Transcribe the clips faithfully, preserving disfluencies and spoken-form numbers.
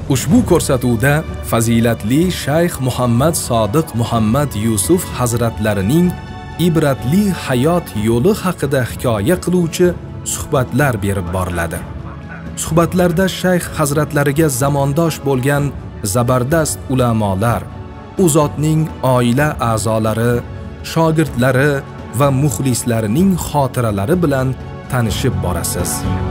Ushbu ko'rsatuvda fazilatli Shayx Muhammad Sodiq Muhammad Yusuf hazratlarining ibratli hayot yo'li haqida hikoya qiluvchi suhbatlar berib boriladi. Suhbatlarda Shayx hazratlariga zamondosh bo'lgan zabardast ulamolar, u zotning oila a'zolari, shogirdlari va muxlislarining xotiralari bilan tanishib borasiz.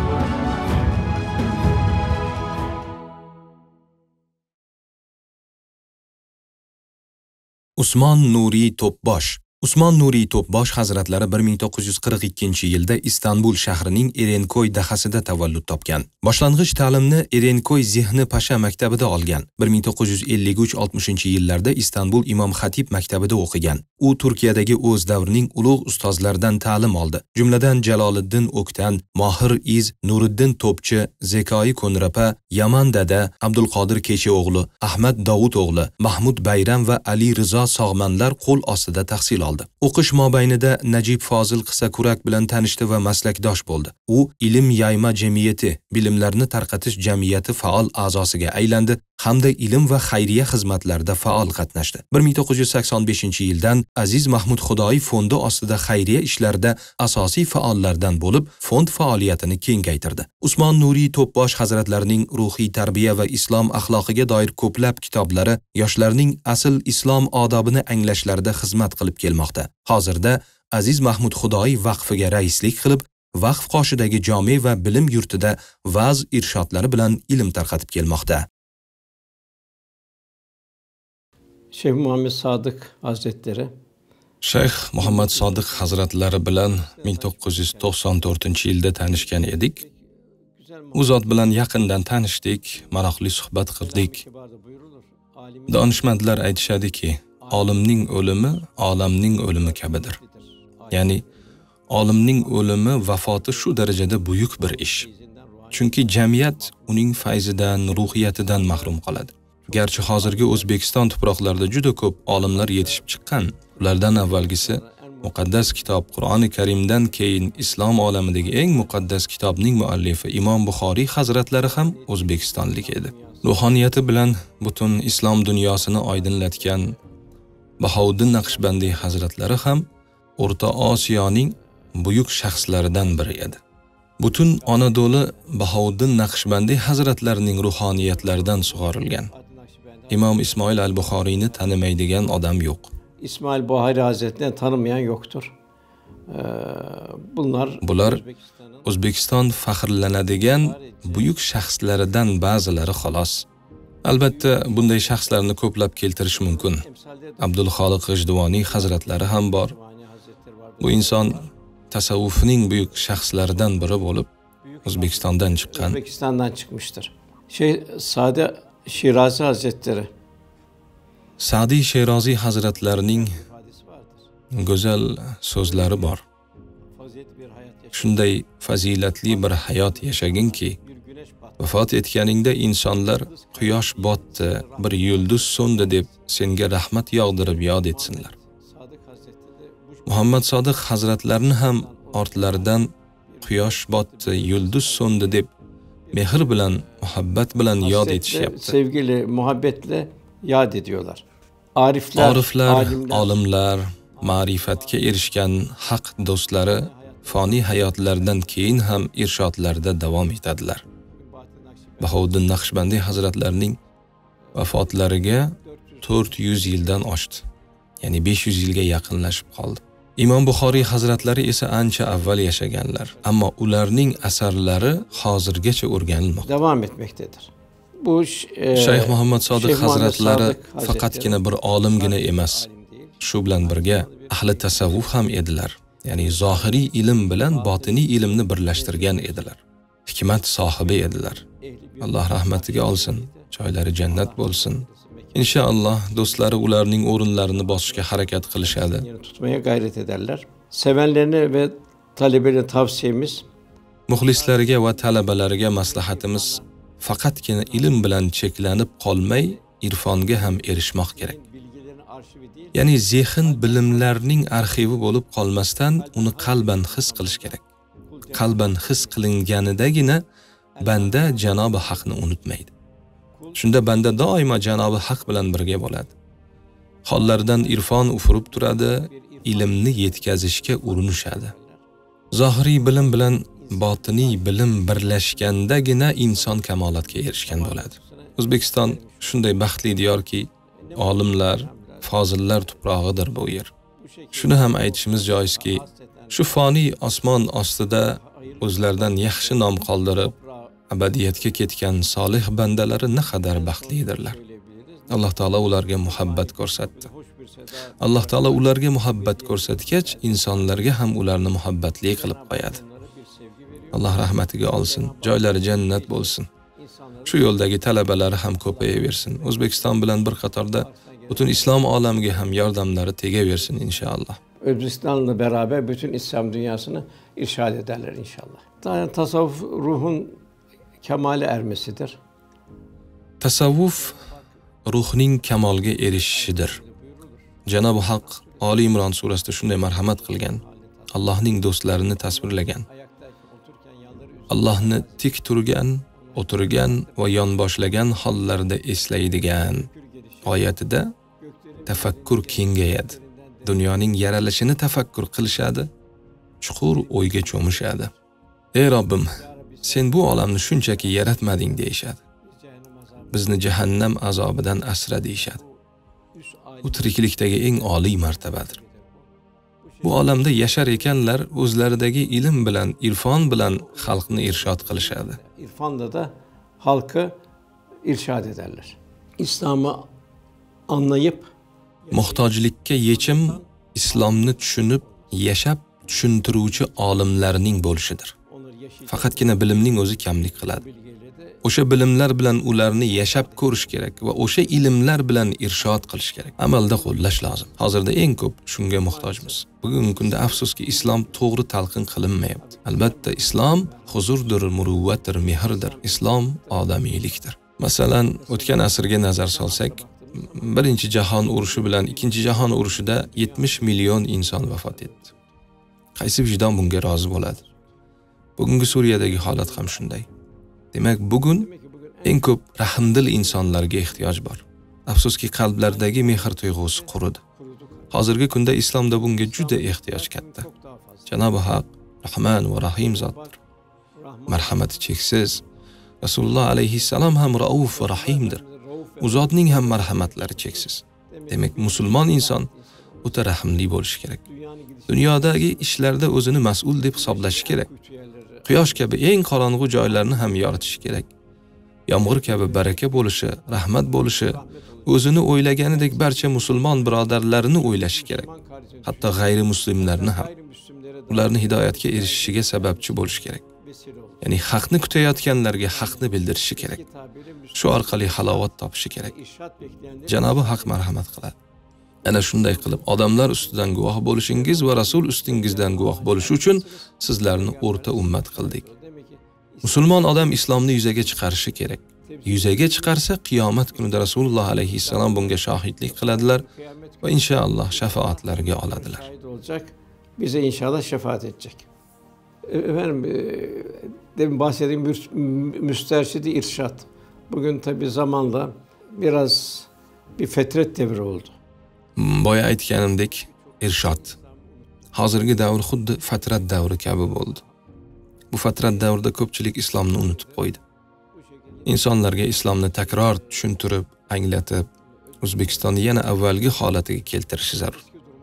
Usmon Nuriy To'pbosh Usmon Nuriy To'pbosh hazratlari bir ming to'qqiz yuz qirq ikkinchi yilda Istanbul shahrining Erenkoy dahasida tavallud topgan. Boshlang'ich ta'limni Erenkoy Zehni Pasha maktabida olgan. bir ming to'qqiz yuz ellik uch oltmishinchi yillarda Istanbul Imom Xatib maktabida o'qigan. U Turkiyadagi o'z davrining ulug' ustozlaridan ta'lim oldi. Jumladan Jaloliddin O'ktan, Mohir Iz, Nuriddin To'pchi, Zekoyi Ko'nrapa, Yaman Dada, Abdulqodir Kechiog'li, Ahmad Dovud o'g'li, Mahmud Bayram va Ali Rizo Sog'manlar qo'l ostida tahsil oldi. O'qish mobaynida Najib Fozil Qissakurak bilan tanishdi va maslakdosh bo'ldi. U Ilm yayma jamiyati, bilimlarni tarqatish jamiyati faol a'zosiga aylandi hamda ilm va xayriya xizmatlarida faol qatnashdi. bir ming to'qqiz yuz sakson beshinchi yildan Aziz Mahmud Xudoyi fondi ostida xayriya ishlarida asosiy faollardan bo'lib, fond faoliyatini kengaytirdi. Usmon Nuriy To'pbosh hazratlarining ruhiy tarbiya va islom axloqiga doir ko'plab kitoblari yoshlarning asl islom odobini anglashlarida xizmat qilib kelmoqda. Hozirda Aziz Mahmud Xudoyi vaqfiga raislik qilib, vaqf qoshidagi jome va bilim yurtida va'z irshodlari bilan ilm tarqatib kelmoqda. Şeyh Muhammed Sadık Hazretleri Shayx Muhammad Sodiq hazratlari bilan ming to'qqiz yuz to'qson to'rtinchi yilda tanishgan edik. U zot bilan yaqindan tanishdik, maroqli suhbat qildik. Donishmandlar aytishadiki, olimning o'limi olamning o'limi kabidir. Ya'ni olimning o'limi, vafoti shu darajada buyuk bir ish. Chunki jamiyat uning fayzidan, ruhiyatidan mahrum qoladi. Garchi hozirgi O'zbekiston tuproqlarida juda ko'p olimlar yetishib chiqqan, ulardan avvalgisi muqaddas kitob Qur'oni Karimdan keyin islom olamidagi eng muqaddas kitobning muallifi Imom Buxoriy hazratlari ham o'zbekistonlik edi. Ruhoniyati bilan butun islom dunyosini oydinlatgan Bahouddin Naqshbandiy hazratlari ham O'rta Osiyoning buyuk shaxslaridan biri edi. Butun Anadolu Bahouddin Naqshbandiy hazratlarining ruhoniyatlaridan sug'orilgan. İmam İsmail al-Buxoriyni tanimaydigan odam yo'q. İsmail Buxoriy Hazretlerini tanımayan yoktur. Ee, bunlar Bular O'zbekiston faxrlanadigan buyuk shaxslaridan ba'zilari xolos. Albatta, bunday shaxslarni ko'plab keltirish mumkin. Abdulxoliq G'ijduvoniy hazratlari ham bor. Bu inson tasavvufning buyuk shaxslaridan biri bo'lib, O'zbekistondan chiqqan. O'zbekistondan chiqmıştır. Şey Sade Şirazi Hazretleri Sa'diy Shiroziy hazratlarining go'zal so'zlari bor. Shunday fazilatli bir hayot yashaginki, vafot etganingda insonlar quyosh botdi, bir yulduz so'ndi deb senga rahmat yog'dirib yod etsinlar. Muhammad Sodiq hazratlarini ham ortlaridan quyosh botdi, yulduz so'ndi deb mehr bilan, muhabbat bilan yod etishyapti. Sevgili, muhabbetle yad ediyorlar. Arifler, Ariflar, olimlar, ma'rifatga erishgan haq do'stlari foniy hayotlaridan keyin ham irshodlarda davom etadilar. Bahouddin Naqshbandiy hazratlarining vafotlariga to'rt yuz yildan oshdi. Ya'ni besh yuz yilga yaqinlashib qoldi. Imom Buxoriy hazratlari esa ancha avval yashaganlar, ammo ularning asarlari hozirgacha o'rganilmoqda. Davom etmektedir. Bu e, Shayx Muhammad Sodiq hazratlari faqatgina bir olimgina emas, shu bilan birga ahli tasavvuf ham edilar. Ya'ni zohiriy ilm bilan botiniy ilmni birlashtirgan edilar. Hikmat sohibi edilar. Alloh rahmatiga olsin, joylari jannat bo'lsin. İnşallah do'stlari ularning o'rinlarini bosishga harakat qilishadi. Tutmaya gayret ederler. Sevenlerine ve talebelerine tavsiyemiz, muxlislariga va talabalariga maslahatimiz faqatgina ilm bilan cheklanib qolmay, irfonga ham erishmoq kerak. Ya'ni zehn bilimlarning arxivi bo'lib qolmasdan uni qalban his qilish kerak. Qalban his qilinganidagina banda Janobi Haqni unutmaydi. Shunda banda doimo Janobi Haq bilan birga bo'ladi. Hollaridan irfon ufurib turadi, ilmni yetkazishga urinishadi. Zohiriy bilim bilan botiniy bilim birlashgandagina inson kamolotga erishgan bo'ladi. O'zbekiston shunday baxtli diyorki, olimlar, fozillar tuprog'idir bu yer. Shuni ham aytishimiz joizki, shu foniy osmon ostida o'zlaridan yaxshi nom qoldirib, abadiyatga ketgan solih bandalari naqadar baxtlidirlar. Alloh taolo ularga muhabbat ko'rsatdi. Alloh taolo ularga muhabbat ko'rsatgach, insonlarga ham ularni muhabbatli qilib qo'yadi. Alloh rahmatiga olsin, joylari jannat bo'lsin. Shu yo'ldagi talabalari ham ko'payaversin. O'zbekiston bilan bir qatorda butun islom olamiga ham yordamlari tegaversin inshaalloh. Özbekistan'la beraber bütün İslam dünyasını irşad ederler inşallah. Yani tasavvuf ruhun kemale ermesidir. Tasavvuf ruhning kamolga erishishidir. Janobi Haq Ali Imron surasida shunday marhamat qilgan, Allohning do'stlarini tasvirlagan. Allohni tik turgan, o'tirgan va yonboshlagan hollarda eslaydigan oyatida tafakkur kengayadi. Dunyoning yaralishini tafakkur qilishadi, chuqur o'yga cho'mishadi. Ey Robbim, sen bu olamni shunchaki yaratmading deyishadi. Bizni jahannam azobidan asra deyishadi. Bu tiriklikdagi eng oliy martabadir. Bu olamda yashar ekanlar o'zlaridagi ilm bilan, irfon bilan xalqni irshod qilishadi. İrfanla da halkı irşad ederler. İslam'ı anlayıp Muhtojlikka yechim islomni tushunib, yashab tushuntiruvchi olimlarning bo'lishidir. Faqatgina bilimning o'zi kamlik qiladi. O'sha bilimlar bilan ularni yashab ko'rish kerak va o'sha ilmlar bilan irshod qilish kerak. Amalda qo'llash lozim. Hozirda eng ko'p shunga muhtojmiz. Bugungi kunda afsuski islom to'g'ri talqin qilinmayapti. Albatta islom huzurdir, muruvvatdir, mehrdir. Islom odamiylikdir. Masalan, o'tgan asrga nazar solsak, birinchi jahon urushi bilan ikkinchi jahon urushida yetmish million inson vafot etdi. Qaysi vijdon bunga rozi bo'ladi? Bugungi Suriyadagi holat ham shunday. Demak, bugun eng ko'p rahmdil insonlarga ehtiyoj bor. Afsuski qalblardagi mehr tuyg'usi quridi. Hozirgi kunda islomda bunga juda ehtiyoj katta. Janobi Haq Rahman va Rahim zotdir. Marhamati cheksiz. Rasululloh alayhissalom ham Rauf va Rahimdir. U zotning ham marhamatlari cheksiz. Demak, musulmon inson o'ta rahmli bo'lishi kerak. Dunyodagi ishlarda o'zini mas'ul deb hisoblashi kerak. Quyosh kabi eng qorong'u joylarni ham yoritish kerak. Yomg'ir kabi baraka bo'lishi, rahmat bo'lishi, o'zini o'ylaganidek barcha musulmon birodarlarini o'ylashi kerak. Hatto g'ayri muslimlarni ham. Ularni hidoyatga erishishiga sababchi bo'lish kerak. Ya'ni haqni kutayotganlarga haqni bildirishi kerak. Shu orqali halovat topishi kerak. Janobi Haq marhamat qiladi. Ana shunday qilib odamlar ustidan guvoh bo'lishingiz va Rasul ustingizdan guvoh bo'lish uchun sizlarni o'rta ummat qildik. Musulmon odam islomni yuzaga chiqarishi kerak. Yuzaga chiqarsa qiyomat kunida Rasululloh alayhissalom bunga shohidlik qiladilar va inshaalloh shafaatlarga oladilar. Bize inşallah şefaat edecek. Efendim, demin bahsettiğim müsterşidi irşad. Bugün tabii zamanla biraz bir fetret devri oldu. Boya aytganimdek, irshod. Hozirgi davr xuddi fatrat davri kabi bo'ldi. Bu fatrat davrida ko'pchilik islomni unutib qo'ydi. Insonlarga islomni takror tushuntirib, anglatib, O'zbekistonni yana avvalgi holatiga keltirishi zarur.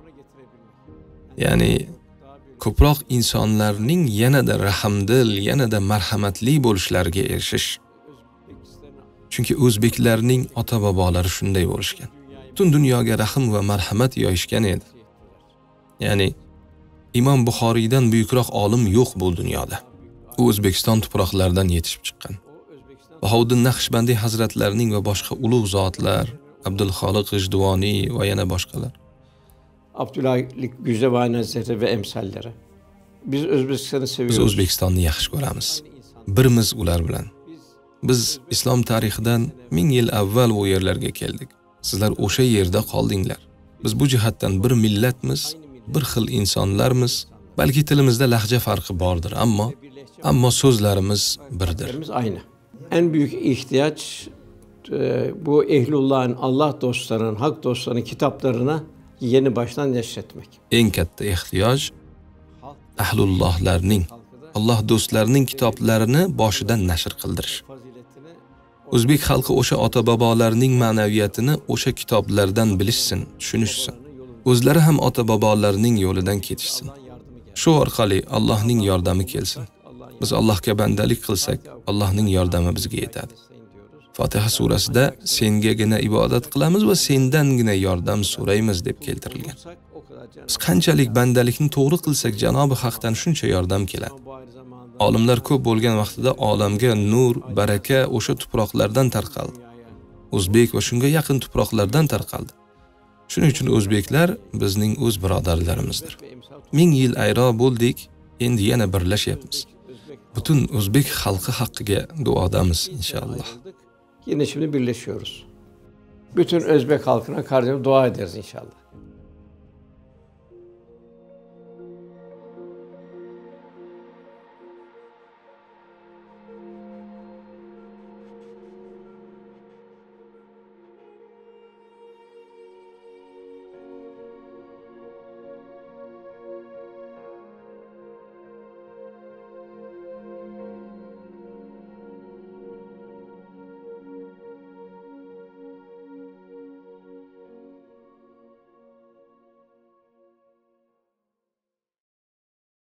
Ya'ni ko'proq insonlarning yanada rahmdil, yanada marhamatli bo'lishlariga erishish. Chunki o'zbeklarning ota-bobolari shunday bo'lishgan. Butun dunyoga rahm va marhamat yoyishgan edi. Ya'ni Imom Buxoriydan buyukroq olim yo'q bu dunyoda. U O'zbekiston tuproqlaridan yetishib chiqqan. Bahovuddin Naqshbandiy hazratlarining va boshqa ulug' zotlar, Abdulxoliq G'ijduvoniy va yana boshqalar. Abdülhalik Güzevani Hazretleri ve emsalleri. Biz O'zbekistonni seviyoruz. Biz O'zbekistonni yaxshi ko'ramiz. Birimiz ular bilan. Biz islom tarixidan ming yil avval bu yerlarga keldik. Sizlar o'sha yerda qoldinglar. Biz bu jihatdan bir millatmiz, bir xil insonlarmiz. Balki tilimizda lahja farqi bordir, ammo ammo so'zlarimiz birdir. Aynı. En büyük ihtiyaç e, bu ehlullah'ın, Allah dostlarının, hak dostlarının kitaplarına yeni baştan neşretmek. Eng katta ehtiyoj ahlullahlarning, Alloh do'stlarining kitoblarini boshidan nashr qildirish. O'zbek xalqi o'sha ota-bobolarining ma'naviyatini o'sha kitoblardan bilishsin, tushunishsin. O'zlari ham ota-bobolarining yo'lidan ketishsin. Shu orqali Allohning yordami kelsin. Biz Allohga bandalik qilsak, Allohning yordami bizga yetadi. Fotiha surasida sengagina ibodat qilamiz va sendangina yordam so'raymiz deb keltirilgan. Biz qanchalik bandalikni to'g'ri qilsak, Janobi Haqdan shuncha yordam keladi. Olimlar ko'p bo'lgan vaqtida olamga nur, baraka o'sha tuproqlardan tarqaldi. O'zbek va shunga yaqin tuproqlardan tarqaldi. Shuning uchun o'zbeklar bizning o'z birodarlarimizdir. Ming yil ayro bo'ldik, endi yana birlashyapmiz. Butun o'zbek xalqi haqqiga duodamiz inshaalloh. Yine şimdi birleşiyoruz. Bütün Özbek halkına kardeşim dua ederiz inşallah.